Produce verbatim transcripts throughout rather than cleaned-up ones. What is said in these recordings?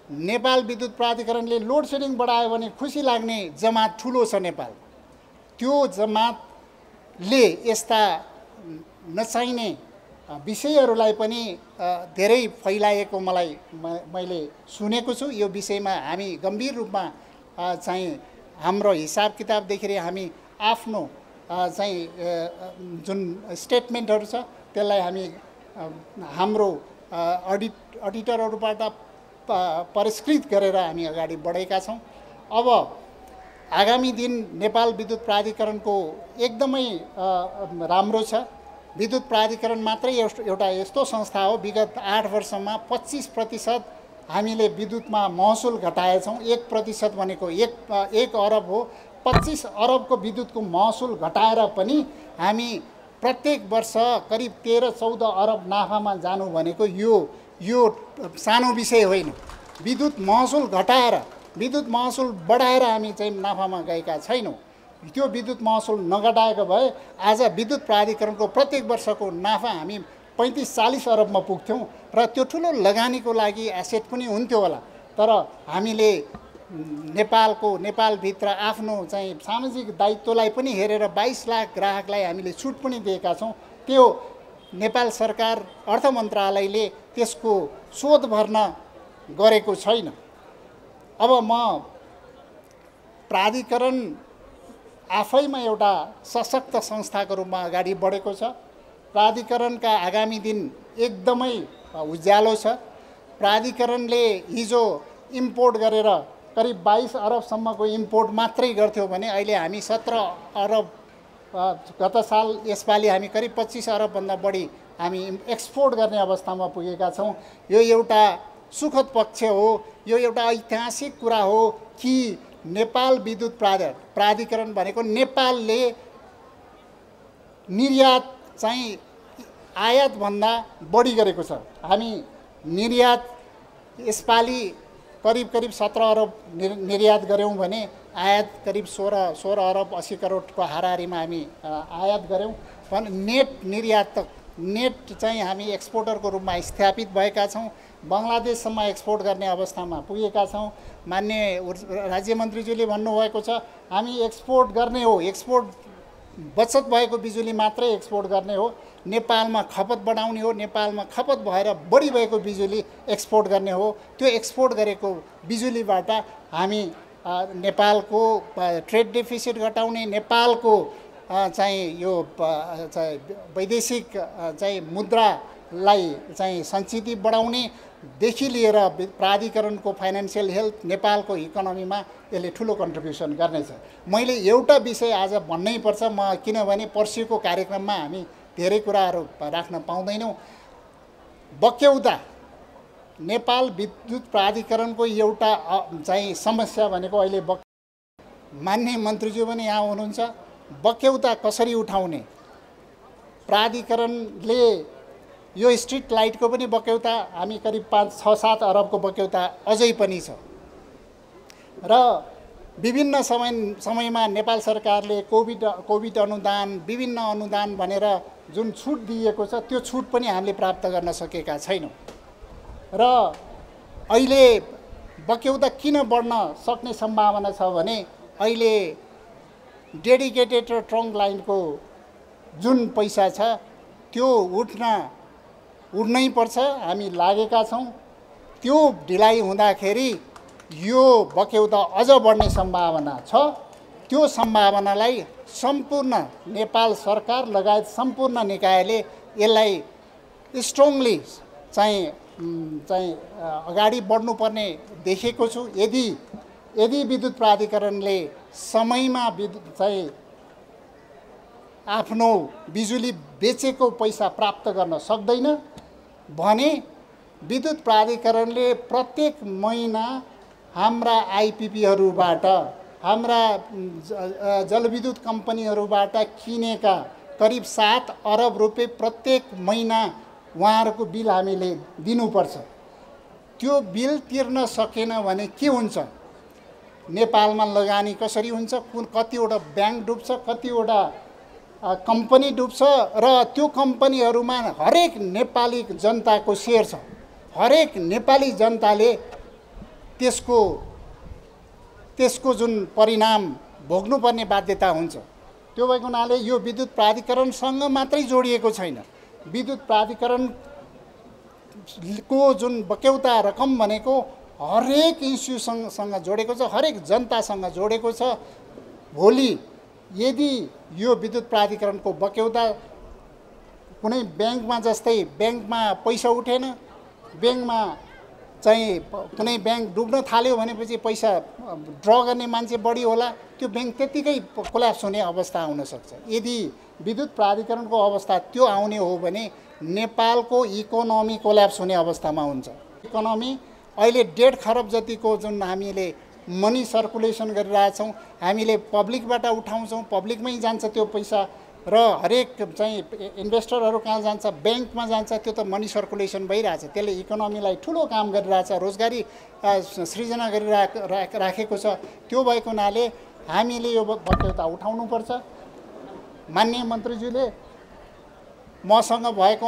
नेपाल विद्युत प्राधिकरणले load shedding बढायो भने खुसी लाग्ने जमात ठुलो छ नेपाल। त्यो जमातले यस्ता नचाहिने विषयहरूलाई पनि धेरै फैलाएको मलाई मैले सुनेको छु। यो विषयमा हामी गम्भीर रूपमा चाहिँ हाम्रो हिसाब किताबदेखि हामी आफ्नो चाहिँ जुन स्टेटमेन्टहरू छ त्यसलाई हामी हाम्रो अडिट अडिटरहरूबाट परिष्कृत गरेर हामी अगाडि बढेका छौँ। अब आगामी दिन नेपाल विद्युत प्राधिकरणको एकदमै राम्रो छ। विद्युत प्राधिकरण मात्रै एउटा यस्तो संस्था हो विगत आठ वर्षमा पच्चिस प्रतिशत हामीले विद्युतमा महसुल घटाएछौँ। एक प्रतिशत भनेको एक एक अरब हो। पच्चिस अरबको विद्युतको महसुल घटाएर पनि हामी प्रत्येक वर्ष करिब तेह्र चौध अरब नाफामा जानु भनेको यो यो सानो विषय होइन। विद्युत महसुल घटाएर विद्युत महसुल बढाएर हामी चाहिँ नाफामा गएका छैनौँ। त्यो विद्युत महसुल नघटाएको भए आज विद्युत प्राधिकरणको प्रत्येक वर्षको नाफा हामी पैँतिस चालिस अरबमा पुग्थ्यौँ र त्यो ठुलो लगानीको लागि एसेट पनि हुन्थ्यो होला। तर हामीले नेपालको नेपालभित्र आफ्नो चाहिँ सामाजिक दायित्वलाई पनि हेरेर बाइस लाख ग्राहकलाई हामीले छुट पनि दिएका छौँ। त्यो नेपाल सरकार अर्थ मन्त्रालयले त्यसको शोध भर्न गरेको छैन। अब म प्राधिकरण आफैमा एउटा सशक्त संस्थाको रूपमा अगाडि बढेको छ। प्राधिकरणका आगामी दिन एकदमै उज्यालो छ। प्राधिकरणले हिजो इम्पोर्ट गरेर करिब बाइस अरबसम्मको इम्पोर्ट मात्रै गर्थ्यो भने अहिले हामी सत्र अरब गत साल यसपालि हामी करिब पच्चिस अरबभन्दा बढी हामी एक्सपोर्ट गर्ने अवस्थामा पुगेका छौँ। यो एउटा सुखद पक्ष हो। यो एउटा ऐतिहासिक कुरा हो कि नेपाल विद्युत प्राधि प्राधिकरण भनेको नेपालले निर्यात चाहिँ आयातभन्दा बढी गरेको छ। हामी निर्यात यसपालि करिब करिब सत्र अरब निर्यात गऱ्यौँ भने आयात करिब सोह्र सोह्र अरब अस्सी करोडको हाराहारीमा हामी आयात गऱ्यौँ। भने नेट निर्यात नेट चाहिँ हामी एक्सपोर्टरको रूपमा स्थापित भएका छौँ। बङ्गलादेशसम्म एक्सपोर्ट गर्ने अवस्थामा पुगेका छौँ। मान्य राज्य मन्त्रीज्यूले भन्नुभएको छ हामी एक्सपोर्ट गर्ने हो, एक्सपोर्ट बचत भएको बिजुली मात्रै एक्सपोर्ट गर्ने हो, नेपालमा खपत बढाउने हो, नेपालमा खपत भएर बढी भएको बिजुली एक्सपोर्ट गर्ने हो। त्यो एक्सपोर्ट गरेको बिजुलीबाट हामी नेपालको ट्रेड डेफिसिट घटाउने, नेपालको चाहिँ यो चाहिँ वैदेशिक चाहिँ मुद्रालाई चाहिँ सञ्चित बढाउनेदेखि लिएर प्राधिकरणको फाइनेन्सियल हेल्थ नेपालको इकोनोमीमा यसले ठुलो कन्ट्रिब्युसन गर्नेछ। मैले एउटा विषय आज भन्नै पर्छ म किनभने पर्सिको कार्यक्रममा हामी धेरै कुराहरू राख्न पाउँदैनौँ। बक्यौता नेपाल विद्युत प्राधिकरणको एउटा चाहिँ समस्या भनेको अहिले बक मान्य मन्त्रीज्यू पनि यहाँ हुनुहुन्छ। बक्यौता कसरी उठाउने? प्राधिकरणले यो स्ट्रिट लाइटको पनि बक्यौता हामी करिब पाँच छ सात अरबको बक्यौता अझै पनि छ र विभिन्न समय समयमा नेपाल सरकारले कोभिड कोभिड अनुदान विभिन्न अनुदान भनेर जुन छुट दिएको छ त्यो छुट पनि हामीले प्राप्त गर्न सकेका छैनौँ र अहिले बक्यौता किन बढ्न सक्ने सम्भावना छ भने अहिले डेडिकेटेड र ट्रङ्क लाइनको जुन पैसा छ त्यो उठ्न उठ्नै पर्छ। हामी लागेका छौँ। त्यो ढिलाइ हुँदाखेरि यो बक्यौता अझ बढ्ने सम्भावना छ। त्यो सम्भावनालाई सम्पूर्ण नेपाल सरकार लगायत सम्पूर्ण निकायले यसलाई स्ट्रङली चाहिँ चाहिँ अगाडि बढ्नुपर्ने देखेको छु। यदि यदि विद्युत प्राधिकरणले समयमा विद्युत चाहिँ आफ्नो बिजुली बेचेको पैसा प्राप्त गर्न सक्दैन भने विद्युत प्राधिकरणले प्रत्येक महिना हाम्रा आइपिपीहरूबाट हाम्रा जलविद्युत कम्पनीहरूबाट किनेका करिब सात अरब रुपियाँ प्रत्येक महिना उहाँहरूको बिल हामीले दिनुपर्छ। त्यो बिल तिर्न सकेन भने के हुन्छ? नेपालमा लगानी कसरी हुन्छ? कुन कतिवटा ब्याङ्क डुब्छ, कतिवटा कम्पनी डुब्छ र त्यो कम्पनीहरूमा हरेक नेपाली जनताको सेयर छ। हरेक नेपाली जनताले त्यसको त्यसको जुन परिणाम भोग्नुपर्ने बाध्यता हुन्छ। त्यो भएको हुनाले यो विद्युत प्राधिकरणसँग मात्रै जोडिएको छैन। विद्युत प्राधिकरणको जुन बक्यौता रकम भनेको हरेक इन्स्टिट्युसनसँग जोडेको छ, हरेक जनतासँग जोडेको छ। भोलि यदि यो विद्युत प्राधिकरणको बक्यौता कुनै ब्याङ्कमा जस्तै ब्याङ्कमा पैसा उठेन, ब्याङ्कमा चाहिँ कुनै ब्याङ्क डुब्न थाल्यो भनेपछि पैसा ड्र गर्ने मान्छे बढी होला, त्यो ब्याङ्क त्यत्तिकै कोल्याप्स हुने अवस्था आउन सक्छ। यदि विद्युत प्राधिकरणको अवस्था त्यो आउने हो भने नेपालको इकोनोमी कोल्याप्स हुने अवस्थामा हुन्छ। इकोनोमी अहिले डेढ खरब जतिको जुन हामीले मनी सर्कुलेसन गरिरहेछौँ, हामीले पब्लिकबाट उठाउँछौँ, पब्लिकमै जान्छ त्यो पैसा र हरेक चाहिँ इन्भेस्टरहरू कहाँ जान्छ, ब्याङ्कमा जान्छ, त्यो त मनी सर्कुलेसन भइरहेछ। त्यसले इकोनोमीलाई ठुलो काम गरिरहेछ, रोजगारी सृजना गरिरा राखेको छ। त्यो भएको हुनाले हामीले यो बक्यौता उठाउनुपर्छ। माननीय मन्त्रीज्यूले मसँग भएको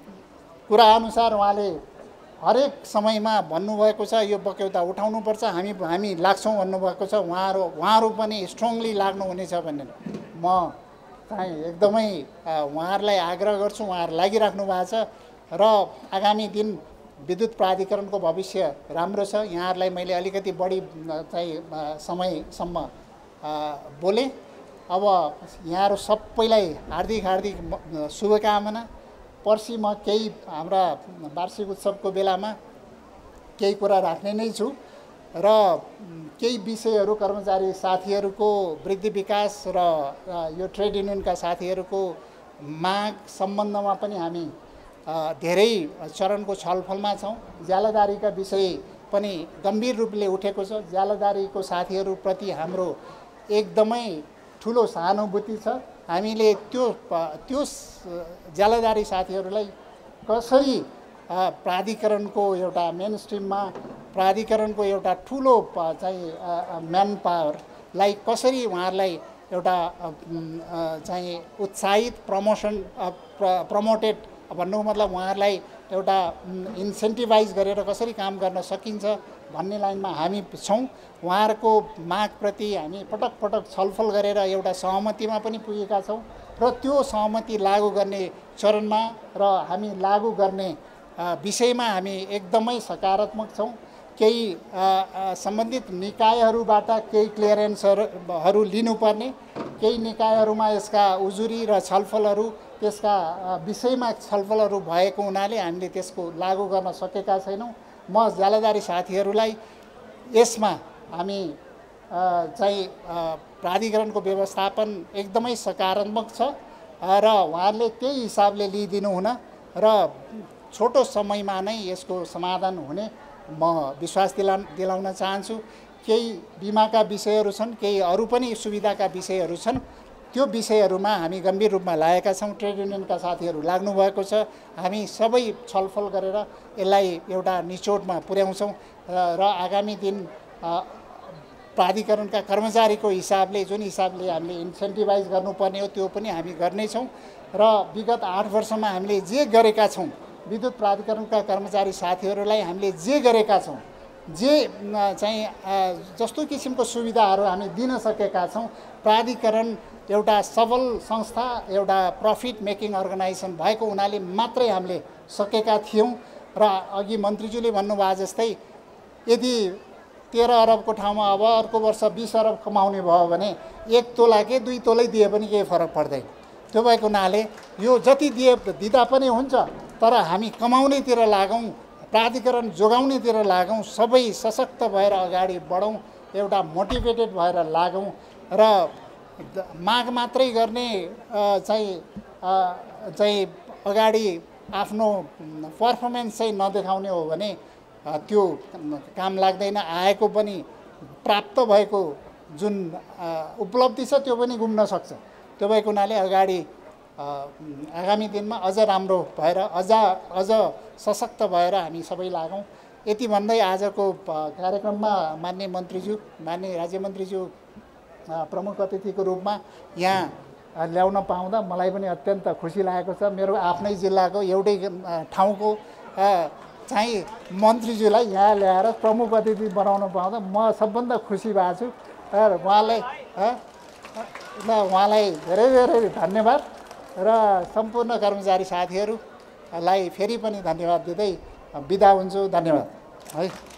कुराअनुसार उहाँले हरेक समयमा भन्नुभएको छ यो बक्यौता उठाउनुपर्छ, हामी हामी लाग्छौँ भन्नुभएको छ। उहाँहरू उहाँहरू पनि स्ट्रङली लाग्नुहुनेछ भनेर म चाहिँ एकदमै उहाँहरूलाई आग्रह गर्छु। उहाँहरू लागिराख्नु भएको छ र आगामी दिन विद्युत प्राधिकरणको भविष्य राम्रो छ। यहाँहरूलाई मैले अलिकति बढी चाहिँ समयसम्म बोलेँ। अब यहाँहरू सबैलाई हार्दिक हार्दिक शुभकामना। पर्सि म केही हाम्रा वार्षिक उत्सवको बेलामा केही कुरा राख्ने नै छु र केही विषयहरू कर्मचारी साथीहरूको वृद्धि विकास र यो ट्रेड युनियनका साथीहरूको माग सम्बन्धमा पनि हामी धेरै चरणको छलफलमा छौँ। ज्यालादारीका विषय पनि गम्भीर रूपले उठेको छ। ज्यालादारीको साथीहरूप्रति हाम्रो एकदमै ठुलो सहानुभूति छ। हामीले त्यो त्यो ज्यालादारी साथीहरूलाई कसरी प्राधिकरणको एउटा मेन स्ट्रिममा प्राधिकरणको एउटा ठुलो चाहिँ म्यान पावरलाई कसरी उहाँहरूलाई एउटा चाहिँ उत्साहित प्रमोसन प्रमोटेड भन्नुको मतलब उहाँहरूलाई एउटा इन्सेन्टिभाइज गरेर कसरी काम गर्न सकिन्छ भन्ने लाइनमा हामी छौँ। उहाँहरूको मागप्रति हामी पटक पटक छलफल गरेर एउटा सहमतिमा पनि पुगेका छौँ र त्यो सहमति लागू गर्ने चरणमा र हामी लागू गर्ने विषयमा हामी एकदमै सकारात्मक छौँ। केही सम्बन्धित निकायहरूबाट केही क्लियरेन्सहरू लिनुपर्ने, केही निकायहरूमा यसका उजुरी र छलफलहरू त्यसका विषयमा छलफलहरू भएको हुनाले हामीले त्यसको लागू गर्न सकेका छैनौँ। म ज्यालादारी साथीहरूलाई यसमा हामी चाहिँ प्राधिकरणको व्यवस्थापन एकदमै सकारात्मक छ र उहाँहरूले त्यही हिसाबले लिइदिनु हुन र छोटो समयमा नै यसको समाधान हुने म विश्वास दिला दिलाउन चाहन्छु। केही बिमाका विषयहरू छन्, केही अरू पनि सुविधाका विषयहरू छन्। त्यो विषयहरूमा हामी गम्भीर रूपमा लागेका छौँ। ट्रेड युनियनका साथीहरू लाग्नुभएको छ। हामी सबै छलफल गरेर यसलाई एउटा निचोडमा पुर्याउँछौँ र आगामी दिन प्राधिकरणका कर्मचारीको हिसाबले जुन हिसाबले हामीले इन्सेन्टिभाइज गर्नुपर्ने हो त्यो पनि हामी गर्नेछौँ र विगत आठ वर्षमा हामीले जे गरेका छौँ, विद्युत प्राधिकरणका कर्मचारी साथीहरूलाई हामीले जे गरेका छौँ, जे चाहिँ जस्तो किसिमको सुविधाहरू हामी दिन सकेका छौँ, प्राधिकरण एउटा सबल संस्था, एउटा प्रफिट मेकिङ अर्गनाइजेसन भएको हुनाले मात्रै हामीले सकेका थियौँ। र अघि मन्त्रीज्यूले भन्नुभयो जस्तै यदि तेह्र अरबको ठाउँमा अब अर्को वर्ष बिस अरब कमाउने भयो भने एक तोला के दुई तोलै दिए पनि केही फरक पर्दैन। त्यो भएको हुनाले यो जति दिए दिँदा पनि हुन्छ, तर हामी कमाउनेतिर लागौँ, प्राधिकरण जोगाउनेतिर लागौँ, सबै सशक्त भएर अगाडि बढौँ, एउटा मोटिभेटेड भएर लागौँ र माग मात्रै गर्ने चाहिँ चाहिँ अगाडि आफ्नो पर्फर्मेन्स चाहिँ नदेखाउने हो भने त्यो काम लाग्दैन। आएको पनि प्राप्त भएको जुन उपलब्धि छ त्यो पनि गुम्न सक्छ। त्यो भएको हुनाले अगाडि आगामी दिनमा अझ राम्रो भएर अझ अझ सशक्त भएर हामी सबै लागौँ। यति भन्दै आजको कार्यक्रममा माननीय मन्त्रीज्यू, माननीय राज्यमन्त्रीज्यू प्रमुख अतिथिको रूपमा यहाँ ल्याउन पाउँदा मलाई पनि अत्यन्त खुसी लागेको छ। मेरो आफ्नै जिल्लाको एउटै ठाउँको चाहिँ मन्त्रीज्यूलाई यहाँ ल्याएर प्रमुख अतिथि बनाउन पाउँदा म सबभन्दा खुसी भएको छु र उहाँलाई ल उहाँलाई धेरै धेरै धन्यवाद र सम्पूर्ण कर्मचारी साथीहरूलाई फेरि पनि धन्यवाद दिँदै बिदा हुन्छु। धन्यवाद है।